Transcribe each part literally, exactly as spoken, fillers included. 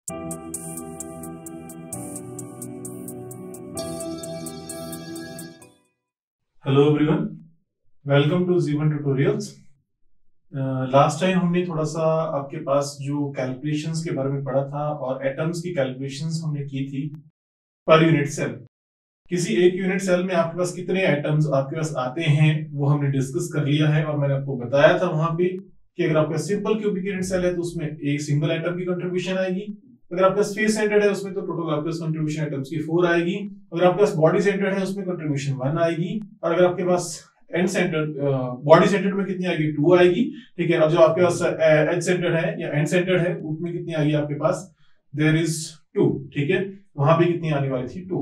Hello everyone, welcome to Jeevan tutorials. Last time हमने थोड़ा सा आपके पास जो कैलकुलेशंस के बारे में पढ़ा था और एटम्स की कैलकुलेशंस हमने की थी पर यूनिट सेल। किसी एक यूनिट सेल में आपके पास कितने एटम्स आपके पास आते हैं वो हमने डिस्कस कर लिया है, और मैंने आपको बताया था वहां पे कि अगर आपका सिंपल क्यूबिक यूनिट सेल है तो उसमें एक सिंगल एटम की कंट्रीब्यूशन आएगी। अगर आपका स्पेस सेंटर्ड है उसमें तो टोटल आपके पास कंट्रीब्यूशन एटम्स की फोर आएगी। अगर आपके पास बॉडी सेंटर्ड है उसमें कंट्रीब्यूशन वन आएगी। और अगर आपके पास एंड सेंटर्ड बॉडी सेंटर्ड में कितनी आएगी, टू आएगी। ठीक है, और जो आपके पास एज सेंटर्ड है या एंड सेंटर्ड है उसमें कितनी आएगी आपके पास, देयर इज टू। ठीक है, वहां पे कितनी आने वाली थी, टू।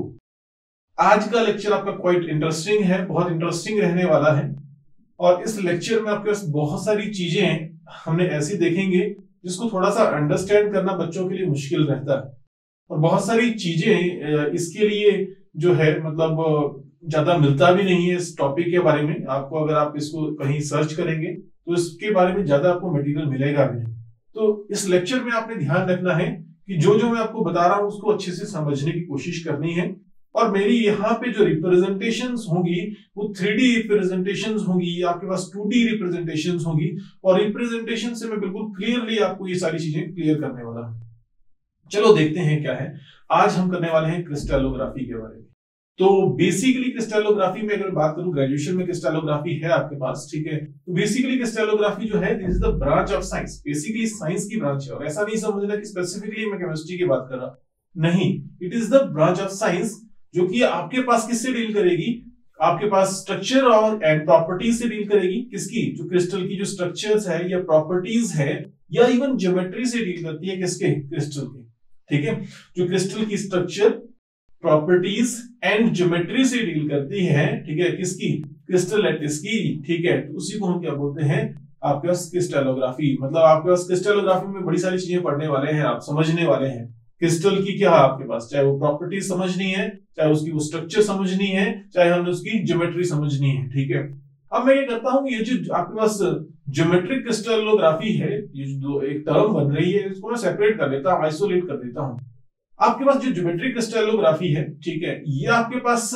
आज का लेक्चर आपका क्वाइट इंटरेस्टिंग है, बहुत इंटरेस्टिंग रहने वाला है। और इस लेक्चर में आपके पास बहुत सारी चीजें हमने ऐसी देखेंगे जिसको थोड़ा सा अंडरस्टैंड करना बच्चों के लिए मुश्किल रहता है, और बहुत सारी चीजें इसके लिए जो है मतलब ज्यादा मिलता भी नहीं है। इस टॉपिक के बारे में आपको अगर आप इसको कहीं सर्च करेंगे तो इसके बारे में ज्यादा आपको मटेरियल मिलेगा भी नहीं। तो इस लेक्चर में आपने ध्यान रखना है कि जो जो मैं आपको बता रहा हूं उसको अच्छे से समझने की कोशिश करनी है। और मेरी यहाँ पे जो रिप्रेजेंटेशंस होंगी वो थ्री डी रिप्रेजेंटेशंस होंगी, आपके पास टू डी रिप्रेजेंटेशंस होंगी, और रिप्रेजेंटेशन से मैं बिल्कुल क्लियरली आपको ये सारी चीजें क्लियर करने वाला हूं। चलो देखते हैं क्या है। आज हम करने वाले हैं क्रिस्टलोग्राफी के बारे में। तो बेसिकली क्रिस्टलोग्राफी में अगर बात करूं, ग्रेजुएशन में क्रिस्टलोग्राफी है आपके पास, ठीक है। तो बेसिकली क्रिस्टलोग्राफी जो है this is the branch of science, basically science की ब्रांच है। और ऐसा नहीं समझना कि स्पेसिफिकली मैं केमिस्ट्री की बात कर रहा, नहीं, it is the branch of science जो कि आपके पास किससे डील करेगी, आपके पास स्ट्रक्चर और एंड प्रॉपर्टीज से डील करेगी। किसकी, जो क्रिस्टल की जो स्ट्रक्चर्स है या प्रॉपर्टीज है या इवन ज्योमेट्री से डील करती है, किसके, क्रिस्टल के। ठीक है, जो क्रिस्टल की स्ट्रक्चर, प्रॉपर्टीज एंड ज्योमेट्री से डील करती है, ठीक है, किसकी, क्रिस्टल लैटिस की। ठीक है, तो उसी को हम क्या बोलते हैं, आपके पास क्रिस्टलोग्राफी। मतलब आपके पास क्रिस्टलोग्राफी में बड़ी सारी चीजें पढ़ने वाले हैं, आप समझने वाले हैं। क्रिस्टल की क्या है आपके पास, चाहे वो प्रॉपर्टी समझनी है, चाहे उसकी वो स्ट्रक्चर समझनी है, चाहे हमने उसकी ज्योमेट्री समझनी है। ठीक है, अब मैं क्या करता हूं, ये जो आपके पास ज्योमेट्रिक क्रिस्टलोग्राफी है, ये जो एक टर्म बन रही है, इसको मैं सेपरेट कर देता हूं, आइसोलेट कर देता हूं। आपके पास जो ज्योमेट्रिक क्रिस्टलोग्राफी है, ठीक है, ये आपके पास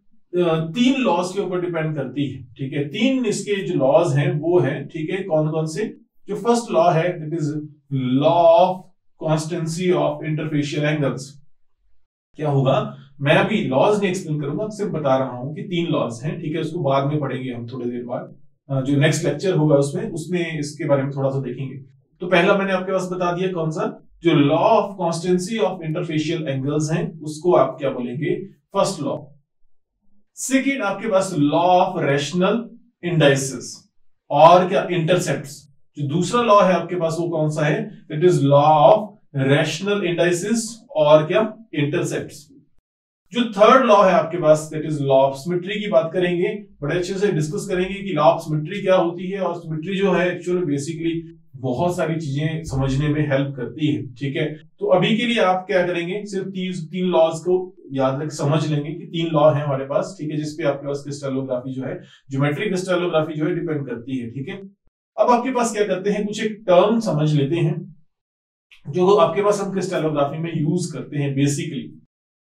तीन लॉज के ऊपर डिपेंड करती है। ठीक है, तीन इसके जो लॉज हैं वो है, ठीक है, कौन कौन से। जो फर्स्ट लॉ है that is law of constancy of interfacial angles. क्या होगा, मैं अभी लॉज नहीं एक्सप्लेन करूंगा, सिर्फ बता रहा हूं कि तीन लॉज हैं। ठीक है, उसको बाद में पढ़ेंगे हम थोड़ी देर बाद, जो नेक्स्ट लेक्चर होगा उसमें उसमें इसके बारे में थोड़ा सा देखेंगे। तो पहला मैंने आपके पास बता दिया कौन सा, जो law of constancy of interfacial angles हैं उसको आप क्या बोलेंगे, फर्स्ट लॉ। सेकेंड आपके पास लॉ ऑफ रैशनल इंडाइसेस और क्या, इंटरसेप्ट्स। जो दूसरा लॉ है आपके पास वो कौन सा है, that is law of rational indices और क्या, इंटरसेप्ट्स। जो थर्ड लॉ है आपके पास that is law of symmetry की बात करेंगे, बड़े अच्छे से डिस्कस करेंगे कि लॉ ऑफ सिमेट्री क्या होती है। और सिमेट्री जो है एक्चुअली बेसिकली बहुत सारी चीजें समझने में हेल्प करती है। ठीक है, तो अभी के लिए आप क्या करेंगे, सिर्फ तीन तीन लॉज को याद रख समझ लेंगे कि तीन लॉ है हमारे पास। ठीक है, जिसपे आपके पास क्रिस्टलोग्राफी जो है, ज्योमेट्रिक क्रिस्टलोग्राफी जो है डिपेंड करती है। ठीक है, अब आपके पास क्या करते हैं, कुछ एक टर्म समझ लेते हैं जो आपके पास हम क्रिस्टलोग्राफी में यूज करते हैं। बेसिकली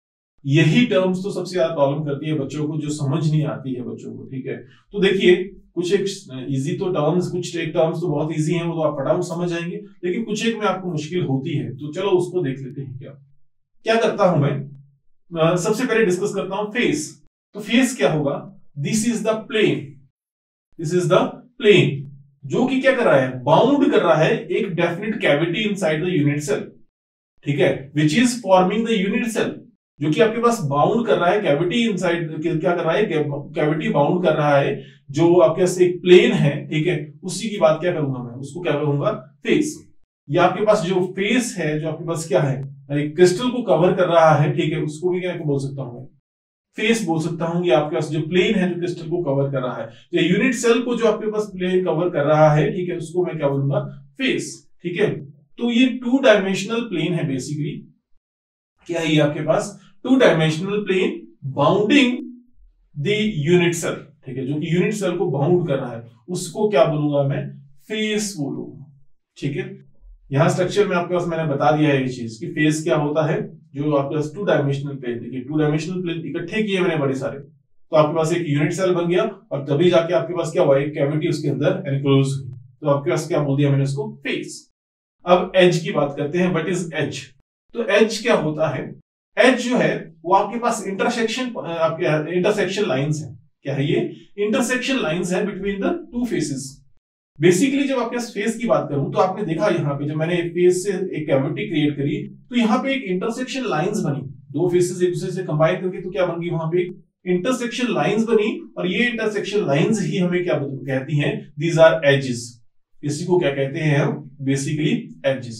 यही टर्म्स तो सबसे ज्यादा प्रॉब्लम करती है बच्चों को, जो समझ नहीं आती है बच्चों को। ठीक है, तो देखिए कुछ एक इजी तो टर्म्स, कुछ एक टर्म्स तो बहुत इजी हैं, वो तो आप फटाफट समझ जाएंगे, लेकिन कुछ एक में आपको मुश्किल होती है। तो चलो उसको देख लेते हैं। क्या क्या करता हूं मैं, सबसे पहले डिस्कस करता हूं फेस। तो फेस क्या होगा, this is the plane, this is the plane जो कि क्या कर रहा है, बाउंड कर रहा है एक definite cavity inside the unit cell. ठीक है, which is forming the unit cell, जो कि आपके पास बाउंड कर रहा है कैविटी इनसाइड, क्या कर रहा है, कैविटी बाउंड कर रहा है, जो आपके पास एक प्लेन है। ठीक है, उसी की बात क्या करूंगा मैं, उसको क्या करूंगा, फेस। या आपके पास जो फेस है, जो आपके पास क्या है, क्रिस्टल को कवर कर रहा है। ठीक है, उसको भी क्या बोल सकता हूं, फेस बोल सकता हूं। कि आपके पास जो प्लेन है जो क्रिस्टल को कवर कर रहा है, जो यूनिट सेल को जो आपके पास प्लेन कवर कर रहा है, ठीक है, उसको मैं क्या बोलूंगा, फेस। ठीक है, तो ये टू डायमेंशनल प्लेन है बेसिकली। क्या है ये आपके पास, two dimensional plane bounding the unit cell. ठीक है, जो कि यूनिट सेल को बाउंड कर रहा है, उसको क्या बोलूंगा मैं, फेस बोलूंगा। ठीक है, यहाँ स्ट्रक्चर में आपके पास मैंने बता दिया है ये चीज कि फेस क्या होता है। जो आपके पास टू डायमेंशनल प्लेन, देखिए टू डायमेंशनल प्लेन इकट्ठे किए मैंने बड़े सारे, तो आपके पास एक यूनिट सेल बन गया और तभी जाके आपके पास क्या हुआ, एक कैविटी उसके अंदर एनक्लोज हुई, तो आपके पास क्या बोल दिया मैंने उसको, फेस। अब एज की बात करते हैं, व्हाट इज एज। तो एज क्या होता है, एज जो है वो आपके पास इंटरसेक्शन, आपके इंटरसेक्शन लाइंस है। क्या है ये, इंटरसेक्शन लाइंस है between the two faces. Basically जब आपके फेस की बात करूं तो आपने देखा यहाँ पे जब मैंने फेस से एक कैविटी क्रिएट करी तो यहाँ पे एक इंटरसेक्शन लाइंस बनी, दो फेसेस एक दूसरे से कंबाइन करके, तो क्या बन गई वहां पे इंटरसेक्शन लाइंस बनी, और ये इंटरसेक्शन लाइंस ही हमें क्या कहती हैं, दीज आर एजेस। इसी को क्या कहते हैं हम, बेसिकली एजेस।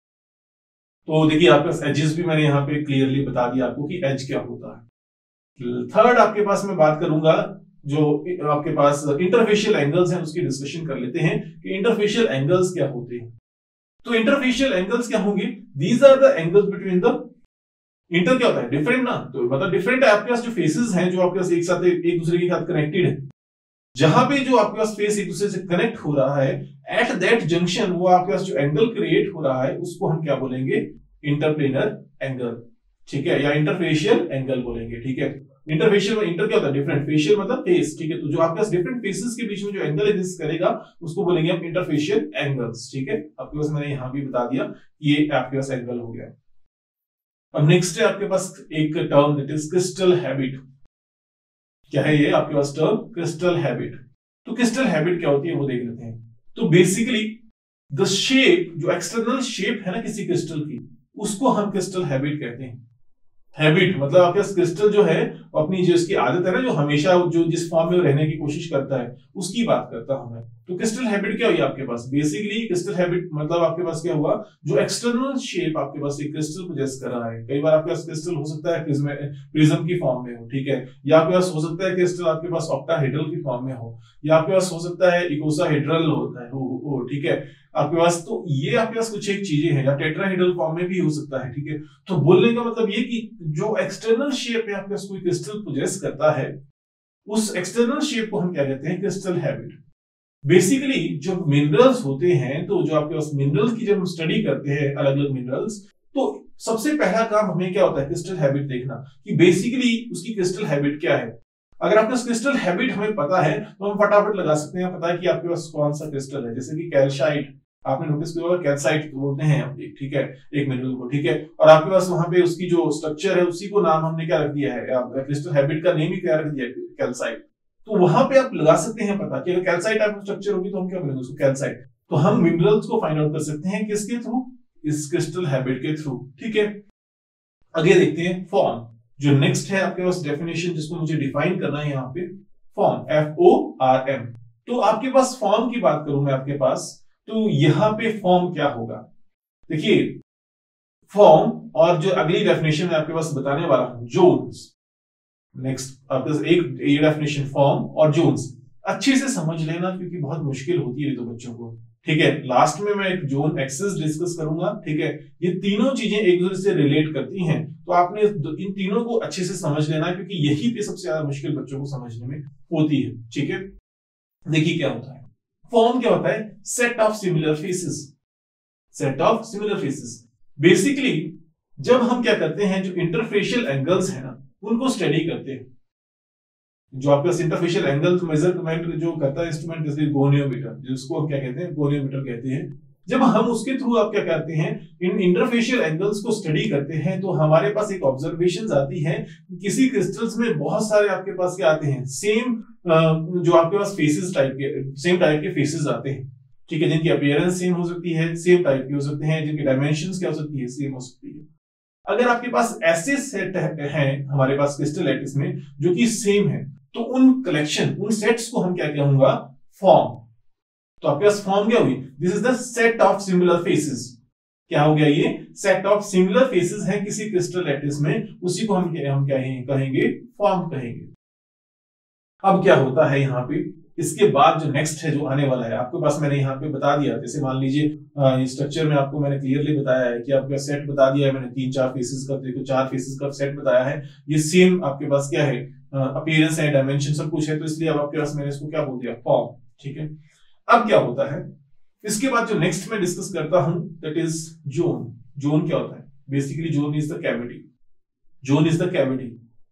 तो देखिए आपके एजेस भी मैंने यहाँ पे क्लियरली बता दिया आपको कि एज क्या होता है। थर्ड आपके पास मैं बात करूंगा जो आपके पास इंटरफेशियल एंगल्स हैं, उसकी डिस्कशन कर लेते हैं कि इंटरफेशियल एंगल्स क्या होते हैं। तो इंटरफेशियल एंगल्स क्या होंगे, these are the angles between the, inter क्या होता है, डिफरेंट ना, तो मतलब डिफरेंट है आपके पास जो फेसेस हैं जो आपके पास एक साथ एक दूसरे के साथ कनेक्टेड है, जहां पे जो आपके पास फेस एक दूसरे से कनेक्ट हो रहा है, एट दैट जंक्शन वो आपके पास जो एंगल क्रिएट हो रहा है उसको हम क्या बोलेंगे, इंटरप्लेनर एंगल, ठीक है, या इंटरफेशियल एंगल बोलेंगे, ठीक है। इंटरफेशियल में इंटर क्या होता है, डिफरेंट, फेशियल मतलब फेस, ठीक है। तो जो आपके पास डिफरेंट फेसेस के बीच में जो एंगल एग्जिस्ट करेगा उसको बोलेंगे हम इंटरफेशियल एंगल्स, ठीक है। आपके पास मैंने यहां भी बता दिया ये आपके पास एंगल हो गया। अब नेक्स्ट है आपके पास एक term that is crystal habit. क्या है ये आपके पास टर्म, क्रिस्टल हैबिट। तो क्रिस्टल हैबिट क्या होती है वो देख लेते हैं। तो बेसिकली द शेप, जो एक्सटर्नल शेप है ना किसी क्रिस्टल की, उसको हम क्रिस्टल हैबिट कहते हैं। हैबिट मतलब आपके क्रिस्टल जो है अपनी जो इसकी आदत है ना, जो हमेशा जो जिस फॉर्म में रहने की कोशिश करता है उसकी बात करता हूं मैं। तो क्रिस्टल हैबिट क्या हुई आपके पास, बेसिकली क्रिस्टल हैबिट मतलब आपके पास क्या हुआ, जो एक्सटर्नल शेप आपके पास एक क्रिस्टल पोजेस कर रहा है। कई बार आपके पास क्रिस्टल हो सकता है प्रिज्म प्रिज्म की फॉर्म में हो, ठीक है, या आपके पास हो सकता है क्रिस्टल आपके पास ऑक्टाहेड्रल की फॉर्म में हो, या आपके पास हो सकता है इकोसाहेड्रल होता है हो, ठीक है आपके पास। तो ये आपके पास कुछ एक चीजें हैं, या टेट्राहेड्रल फॉर्म में भी हो सकता है, ठीक है। तो बोलने का मतलब ये कि जो एक्सटर्नल शेप है आपके पास कोई क्रिस्टल पोजेस करता है, उस एक्सटर्नल शेप को हम क्या कहते हैं, क्रिस्टल हैबिट। बेसिकली जो मिनरल्स होते हैं, तो जो आपके पास मिनरल्स की जब हम स्टडी करते हैं अलग अलग मिनरल्स, तो सबसे पहला काम हमें क्या होता है, क्रिस्टल हैबिट देखना कि बेसिकली उसकी क्रिस्टल हैबिट क्या है। अगर आपके क्रिस्टल हैबिट हमें पता है तो हम फटाफट लगा सकते हैं, पता है कि आपके पास कौन सा क्रिस्टल है। जैसे कि कैल्साइट, आपने नोटिस किया होगा कैल्साइट बोलते हैं हम, ठीक है, एक मिनरल को, ठीक है, और आपके पास वहां पे उसकी जो स्ट्रक्चर है उसी को नाम हमने क्या रख दिया है, क्रिस्टल हैबिट का नेम ही क्या रख दिया है, कैल्साइट। तो वहां पे आप लगा सकते हैं पता कि अगर कैल्साइट टाइप स्ट्रक्चर होगी तो हम क्या बोलेंगे उसको, कैल्साइट। तो हम मिनरल्स को फाइंड आउट कर सकते हैं किसके थ्रू, इस क्रिस्टल हैबिट के थ्रू, ठीक है। आगे देखते हैं फॉर्म, जो नेक्स्ट है आपके पास डेफिनेशन जिसको मुझे डिफाइन करना है यहाँ पे, form, F O R M. तो आपके पास फॉर्म की बात करूं मैं आपके पास, तो यहां पे फॉर्म क्या होगा, देखिए फॉर्म, और जो अगली डेफिनेशन मैं आपके पास बताने वाला हूं, जोन्स। नेक्स्ट आपके एक ये डेफिनेशन फॉर्म और जोन्स अच्छे से समझ लेना क्योंकि बहुत मुश्किल होती है तो बच्चों को, ठीक है। लास्ट में मैं एक जोन एक्सेस डिस्कस करूंगा, ठीक है। ये तीनों चीजें एक दूसरे से रिलेट करती हैं, तो आपने इन तीनों को अच्छे से समझ लेना क्योंकि यही पे सबसे ज्यादा मुश्किल बच्चों को समझने में होती है, ठीक है। देखिए क्या होता है, फॉर्म क्या होता है, set of similar faces, set of similar faces. Basically जब हम क्या करते हैं, जो इंटरफेशियल एंगल्स है ना उनको स्टडी करते हैं, जो आपका इंटरफेशियल एंगल मेजरमेंट जो करता है इंस्ट्रूमेंट, जैसे गोनियोमीटर, जिसको हम क्या कहते हैं, गोनियोमीटर कहते हैं। जब हम उसके थ्रू आप क्या करते हैं, इन इंटरफेशियल एंगल्स को स्टडी करते हैं, तो हमारे पास एक ऑब्जर्वेशन आती है, किसी क्रिस्टल्स में बहुत सारे आपके पास क्या आते हैं, सेम जो आपके पास फेसेस टाइप के, सेम टाइप के फेसेस आते हैं, ठीक है, जिनकी अपीयरेंस सेम हो सकती है, सेम टाइप की हो सकते हैं, जिनकी डायमेंशंस क्या हो सकती है, सेम हो सकती है। अगर आपके पास ऐसे सेट है हमारे पास क्रिस्टल लैटिस में जो कि सेम है, तो उन कलेक्शन, उन सेट्स को हम क्या कहूंगा, फॉर्म। तो आपके पास फॉर्म क्या हुई, this is the set of similar faces. क्या हो गया, ये सेट ऑफ सिमिलर फेसेस है किसी क्रिस्टल लैटिस में, उसी को हम हम क्या कहेंगे, फॉर्म कहेंगे। अब क्या होता है यहाँ पे, इसके बाद जो नेक्स्ट है जो आने वाला है, आपके पास मैंने यहाँ पे बता दिया, जैसे मान लीजिए स्ट्रक्चर में आपको मैंने क्लियरली बताया है कि आपका सेट बता दिया है मैंने, तीन चार फेसेस का, देखो चार फेसेस का सेट बताया है, ये सेम आपके पास क्या है, अपीयरेंस है, डायमेंशन सब कुछ है, तो इसलिए अब आपके पास मैंने इसको क्या बोल दिया, फॉर्म, ठीक है। अब क्या होता है, इसके बाद जो नेक्स्ट मैं डिस्कस करता हूं दैट इज जोन। जोन क्या होता है? Basically zone is the cavity. Zone is the cavity.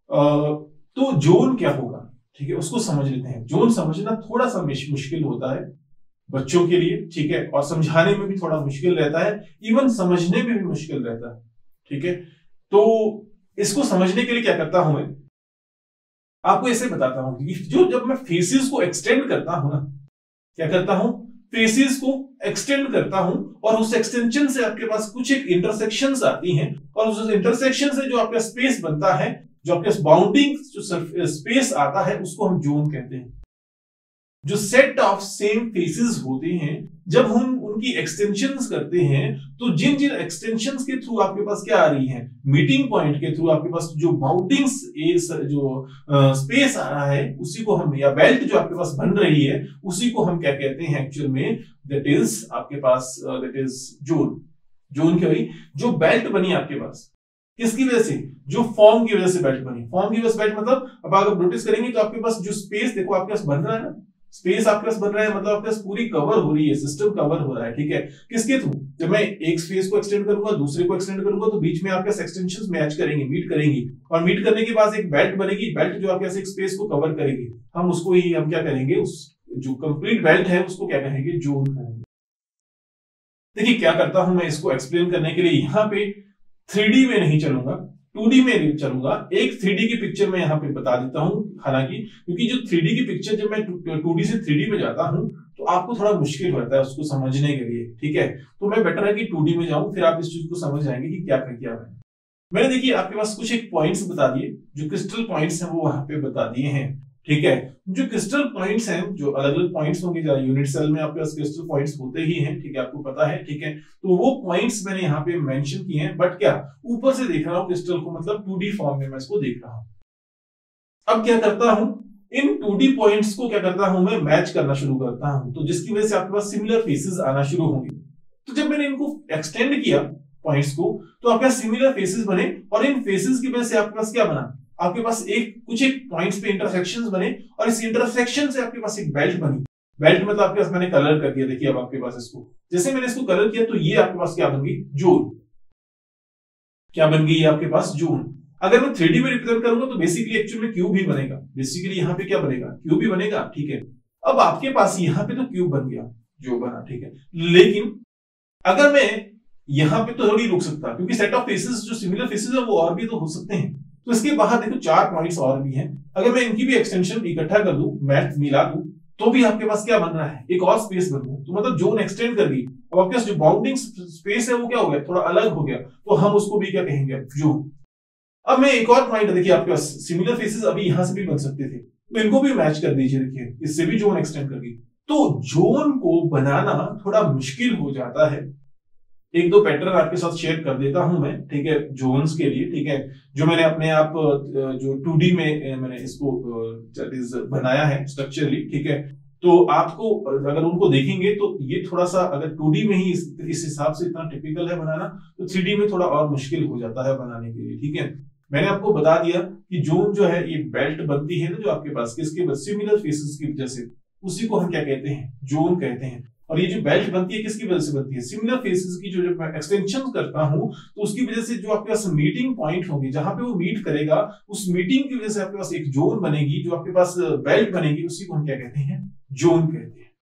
तो जोन क्या होगा, ठीक है, उसको समझ लेते हैं। जोन समझना थोड़ा सा मुश्किल होता है बच्चों के लिए, ठीक है, और समझाने में भी थोड़ा मुश्किल रहता है, इवन समझने में भी मुश्किल रहता है, ठीक है। तो इसको समझने के लिए क्या करता हूं मैं, आपको ऐसे बताता हूं कि जो जब मैं फेसेस को एक्सटेंड करता हूं ना, क्या करता हूं, फेसेस को एक्सटेंड करता हूं, और उस एक्सटेंशन से आपके पास कुछ एक इंटरसेक्शंस आती हैं, और उस इंटरसेक्शन से जो आपका स्पेस बनता है, जो आपके बाउंडिंग जो स्पेस आता है, उसको हम जोन कहते हैं। जो सेट ऑफ सेम फेसेस होते हैं, जब हम उनकी एक्सटेंशंस करते हैं, तो जिन जिन एक्सटेंशंस के थ्रू आपके पास क्या आ रही है, मीटिंग पॉइंट के थ्रू आपके पास जो बाउंडिंग्स जो स्पेस आ रहा है, उसी को हम, या बेल्ट जो आपके पास बन रही है, उसी को हम क्या कहते हैं एक्चुअल में, दैट इज आपके पास दैट इज जोन। जोन क्या हुई? जो बेल्ट बनी आपके पास, किसकी वजह से? जो फॉर्म की वजह से बेल्ट बनी। फॉर्म की वजह से बेल्ट मतलब, अब अगर नोटिस करेंगे तो आपके पास जो स्पेस देखो आपके पास बन रहा है ना, स्पेस आपके पास बन रहा है, मतलब आपके पास पूरी कवर हो रही है, सिस्टम कवर हो रहा है, ठीक है। किसके थ्रू? जब मैं एक स्पेस को एक्सटेंड करूंगा, दूसरे को एक्सटेंड करूंगा, तो बीच में आपके पास एक्सटेंशंस मैच करेंगे, मीट करेंगी, और मीट करने के बाद एक बेल्ट बनेगी। बेल्ट जो आपके पास एक स्पेस को कवर करेगी, हम उसको ही हम क्या करेंगे, उस जो कंप्लीट बेल्ट है उसको क्या कहेंगे, जोन कहेंगे। देखिए क्या करता हूं मैं इसको एक्सप्लेन करने के लिए, यहां पे थ्री डी में नहीं चलूंगा, टू डी में चलूंगा। एक थ्री डी की पिक्चर मैं यहाँ पे बता देता हूं, हालांकि क्योंकि जो थ्री डी की पिक्चर जब मैं टू डी से थ्री डी में जाता हूं तो आपको थोड़ा मुश्किल होता है उसको समझने के लिए, ठीक है। तो मैं बेटर है कि टू डी में जाऊं, फिर आप इस चीज को समझ जाएंगे कि क्या कर किया मैंने। मैंने देखिए आपके पास कुछ एक पॉइंट्स बता दिए, जो क्रिस्टल पॉइंट्स हैं वो वहां पे बता दिए हैं, ठीक है। जो क्रिस्टल पॉइंट्स हैं, जो अलग अलग पॉइंट्स होंगे, जरा यूनिट सेल में आपके पास क्रिस्टल पॉइंट्स होते ही हैं, ठीक है, आपको पता है, ठीक है। तो वो पॉइंट्स मैंने यहाँ पे मेंशन किए हैं, बट क्या ऊपर से देख रहा हूं क्रिस्टल को, मतलब टू डी फॉर्म में मैं इसको देख रहा हूं। अब क्या करता हूं, इन टू डी पॉइंट्स को क्या करता हूं मैं, मैच करना शुरू करता हूं, तो जिसकी वजह से आपके पास सिमिलर फेसेस आना शुरू होंगे। तो जब मैंने इनको एक्सटेंड किया पॉइंट्स को, तो आपके पास सिमिलर फेसेस बने, और इन फेसेस की वजह से आपके पास क्या बना, आपके पास एक कुछ एक पॉइंट्स पे इंटरसेक्शंस बने, और इस इंटरसेक्शन से आपके पास एक बेल्ट बनी। बेल्ट मतलब आपके पास मैंने कलर कर दिया, देखिए अब आपके पास इसको, जैसे मैंने इसको कलर किया तो ये आपके पास क्या बन गई, जोन। क्या बन गई आपके पास, जोन। अगर मैं थ्री डी में रिप्रेजेंट करूंगा तो बेसिकली एक्चुअल में क्यूब ही बनेगा, बेसिकली यहाँ पे क्या बनेगा, क्यूब ही बनेगा, ठीक है। अब आपके पास यहाँ पे तो क्यूब बन गया, जो बना, ठीक है। लेकिन अगर मैं यहाँ पे तो थोड़ी रुक सकता, क्योंकि सेट ऑफ फेसेस जो सिमिलर फेसेस है वो और भी तो हो सकते हैं। तो इसके बाहर देखो चार पॉइंट्स और भी हैं, अगर मैं इनकी भी एक्सटेंशन इकट्ठा कर दूं, मैच मिला दूं, तो भी आपके पास क्या बन रहा है, एक और स्पेस बन रहा है। तो मतलब जोन एक्सटेंड कर दी, अब आपके पास जो बाउंडिंग स्पेस है वो क्या हो गया, थोड़ा अलग हो गया, तो हम उसको भी क्या कहेंगे, जोन। अब मैं एक और पॉइंट, देखिए आपके पास सिमिलर फेसेस अभी यहां से भी बन सकते थे, तो इनको भी मैच कर दीजिए, देखिए इससे भी जोन एक्सटेंड कर दी। तो जोन को बनाना थोड़ा मुश्किल हो जाता है। एक दो पैटर्न आपके साथ शेयर कर देता हूं मैं, ठीक है, जोन्स के लिए, ठीक है, जो मैंने अपने आप जो टू डी में मैंने इसको बनाया है स्ट्रक्चरली, ठीक है। तो आपको अगर उनको देखेंगे तो ये थोड़ा सा, अगर टू डी में ही इस, इस हिसाब से इतना टिपिकल है बनाना, तो थ्री डी में थोड़ा और मुश्किल हो जाता है बनाने के लिए, ठीक है। मैंने आपको बता दिया कि जोन जो है ये बेल्ट बनती है ना, जो आपके पास किसके सिमिलर फेसेस की वजह से, उसी को हम क्या कहते हैं, जोन कहते हैं। और ये जो बेल्ट बनती है किसकी वजह से बनती है, सिमिलर फेसेस की, जो जब मैं एक्सटेंशन करता हूं तो उसकी वजह से जो आपके पास मीटिंग पॉइंट होंगे, जहां पे वो मीट करेगा, उस मीटिंग की वजह से आपके पास एक जोन बनेगी, जो आपके पास बेल्ट बनेगी, उसी को हम क्या कहते हैं, जोन कहते हैं।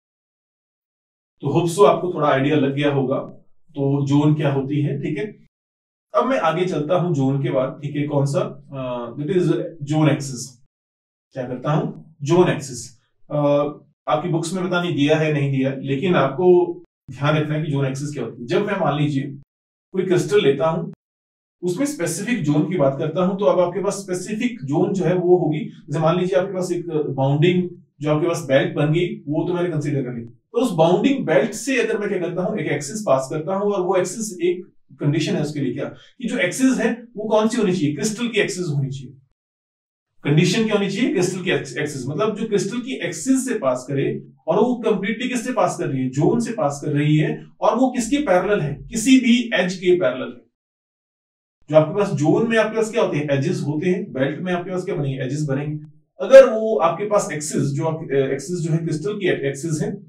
तो होप सो आपको थोड़ा आइडिया लग गया होगा, तो जोन क्या होती है, ठीक है। अब मैं आगे चलता हूं जोन के बाद, ठीक है, कौन सा, दैट इज जोन एक्सिस। क्या करता हूं, जोन एक्सिस। आपकी बुक्स में पता नहीं दिया है नहीं दिया, लेकिन आपको ध्यान रखना है कि जोन एक्सिस क्या होती है। जब मैं मान लीजिए कोई क्रिस्टल लेता हूं, उसमें स्पेसिफिक जोन की बात करता हूं, तो अब आपके पास स्पेसिफिक जोन जो है वो होगी, जैसे मान लीजिए आपके पास एक बाउंडिंग जो आपके पास बेल्ट बन गई, वो तो मैंने कंसीडर कर ली। तो उस बाउंडिंग बेल्ट से अगर मैं क्या करता हूं, एक एक्सिस पास करता हूं, और वो एक्सिस एक कंडीशन है उसके लिए, क्या कि जो एक्सिस है वो कौन सी होनी चाहिए, क्रिस्टल की एक्सिस होनी चाहिए। कंडीशन क्या होनी चाहिए, क्रिस्टल की एक्सिस, मतलब जो क्रिस्टल की एक्सिस से पास करे, और वो कंप्लीटली किससे पास कर रही है, जोन से पास कर रही है, और वो किसके पैरेलल है, किसी भी एज के पैरेलल है। जो आपके पास जोन में आपके पास क्या होते हैं, एजेस होते हैं, बेल्ट में आपके पास क्या बनेंगे, एजेस बनेंगे। अगर वो आपके पास एक्सिस जो एक्सिस जो है क्रिस्टल की एक्सिस है,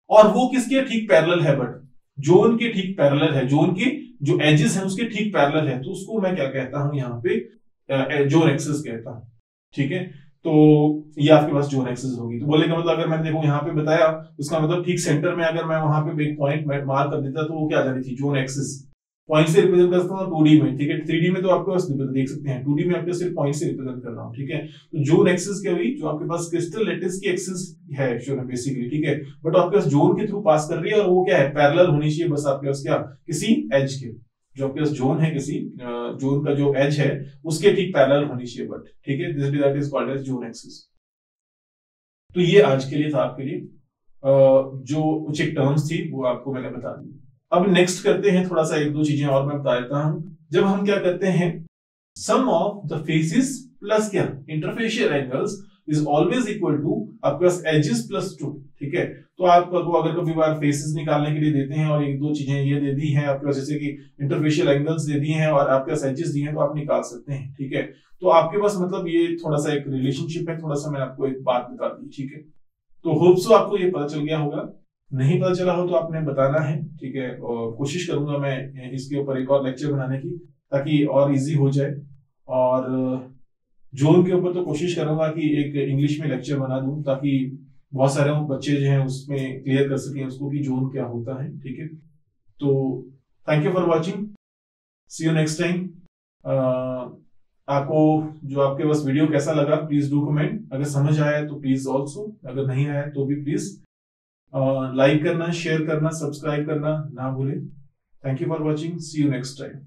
और वो किसके ठीक पैरेलल है, बट जोन के ठीक पैरेलल है, जोन के जो एजेस हैं उसके ठीक पैरेलल है, तो उसको मैं क्या कहता हूं यहाँ पे जोन एक्सिस कहता हूं। ठीक है, तो ये आपके पास जोन एक्सिस होगी। तो बोलने का मतलब अगर मैंने देखो यहाँ पे बताया, उसका मतलब ठीक सेंटर में अगर मैं वहां पे एक पॉइंट मार्क कर देता तो वो क्या आ जानी थी, जोन एक्सिस। पॉइंट से रिप्रेजेंट करता हूँ टू डी में, ठीक है, थ्री डी में तो आपके पास देख सकते हैं, टू डी में आपके सिर्फ पॉइंट से रिप्रेजेंट कर रहा हूँ। ठीक है, तो जोन एक्सिस क्या हुई, जो आपके पास क्रिस्टल लेटिस की एक्सिस है बेसिकली, ठीक है, बट आपके पास जोन के थ्रू पास कर रही है, और वो क्या है, पैरेलल होनी चाहिए बस आपके पास क्या, किसी एज के, जो आपके पास जोन है, किसी जोन का जो एज है उसके ठीक पैरेलल होनी चाहिए, बट ठीक है, this that is called as zone axis. तो ये आज के लिए था आपके लिए, जो कुछ एक टर्म्स थी वो आपको मैंने बता दी। अब नेक्स्ट करते हैं थोड़ा सा, एक दो चीजें और मैं बता देता हूं। जब हम क्या करते हैं, sum of the faces plus क्या, interfacial angles is always equal to आपके पास एजेस प्लस टू। ठीक है, तो आपको अगर कभी बार फेसेस निकालने के लिए देते हैं और एक दो चीजें ये दे दी हैं आपके पास, जैसे कि इंटरफेशियल एंगल्स दे दिए हैं और आपके पास एजेस दिए हैं, तो आप निकाल सकते हैं। ठीक है, तो आपके पास मतलब ये थोड़ा सा एक रिलेशनशिप है, थोड़ा सा मैंने आपको एक बात बता दी। ठीक है, तो होप सो आपको ये पता चल गया होगा, नहीं पता चला हो तो आपने बताना है। ठीक है, और कोशिश करूंगा मैं इसके ऊपर एक और लेक्चर बनाने की, ताकि और इजी हो जाए। और जोन के ऊपर तो कोशिश करूंगा कि एक इंग्लिश में लेक्चर बना दूं, ताकि बहुत सारे बच्चे जो हैं उसमें क्लियर कर सकें उसको कि जोन क्या होता है। ठीक है, तो thank you for watching, see you next time. आपको जो आपके पास वीडियो कैसा लगा प्लीज डू कमेंट, अगर समझ आया तो प्लीज ऑल्सो, अगर नहीं आया तो भी प्लीज लाइक करना, शेयर करना, सब्सक्राइब करना ना भूलें। Thank you for watching, see you next time.